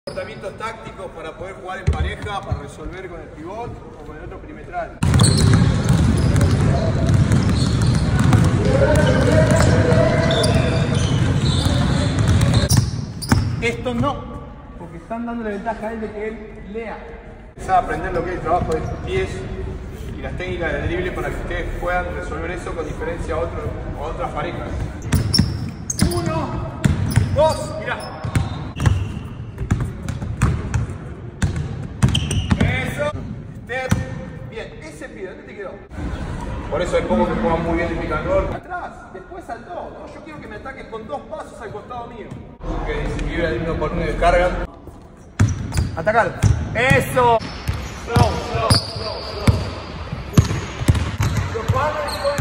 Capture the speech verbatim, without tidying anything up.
Comportamientos tácticos para poder jugar en pareja, para resolver con el pivot o con el otro perimetral. Esto no, porque están dándole ventaja a él de que él lea. Empezar a aprender lo que es el trabajo de pies y las técnicas de drible para que ustedes puedan resolver eso con diferencia a, otro, a otras parejas. Uno, dos, mirá. Eso. Step. Bien, ese pie, ¿dónde te quedó? Por eso hay pocos que juegan muy bien el picador. Atrás, después saltó. No, yo quiero que me ataques con dos pasos al costado mío. Que desequilibra el uno por uno y descargan. Atacar. Eso. Slow, slow, slow, slow. Your partner is going